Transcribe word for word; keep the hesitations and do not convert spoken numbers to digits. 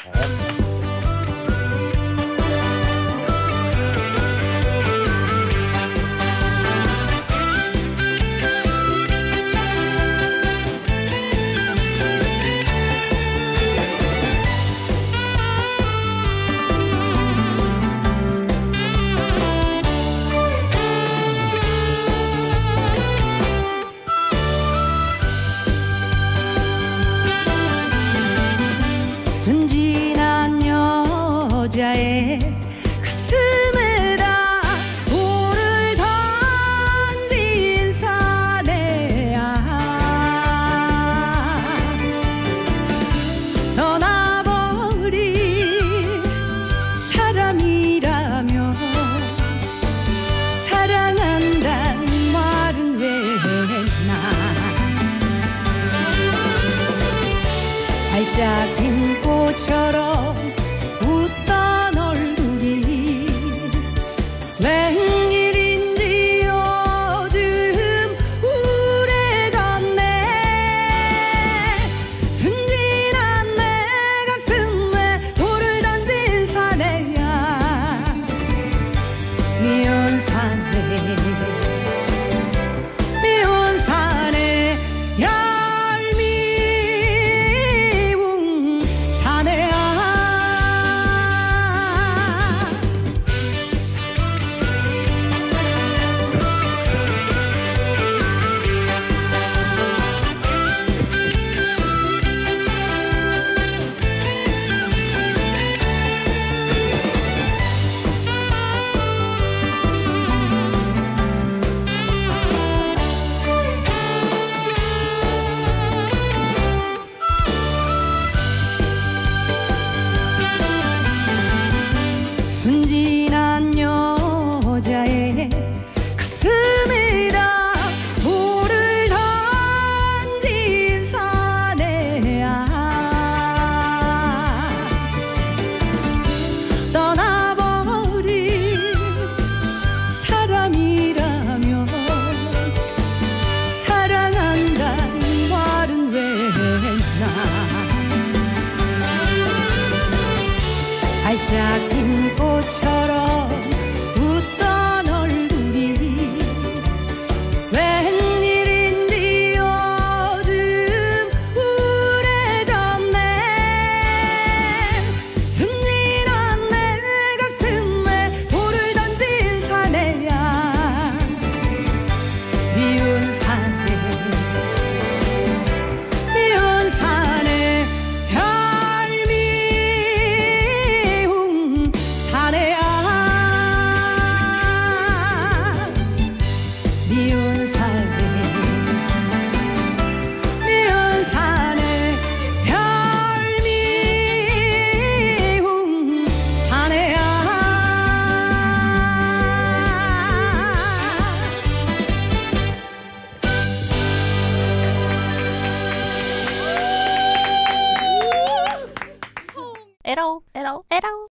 순진한 여자의 가슴에다 돌을 던진 사내야. 떠나버린 사람이라며 사랑한단 말은 왜 했나. 발짝 핀 꽃처럼 웃던 얼굴이 웬일인지 요즘 우울해졌네. 순진한 내 가슴에 돌을 던진 사내야. 미운 사내 미운 사내 얄미운 사내야. 순진한 여자의 가슴에다 돌을 던진 사내야. 떠나버린 사람이라며 사랑한단 말은 왜 했나. 발짝 핀 꽃처럼 웃던 얼굴이 웬일인지 요즘 우울해졌네. 순진한 내 가슴에 돌을 던진 사내야. 미운 사내 미운 사내 얄미운 사내야. 미운 사내 미운 사내 얄미운 사내야. 에러 에러 에러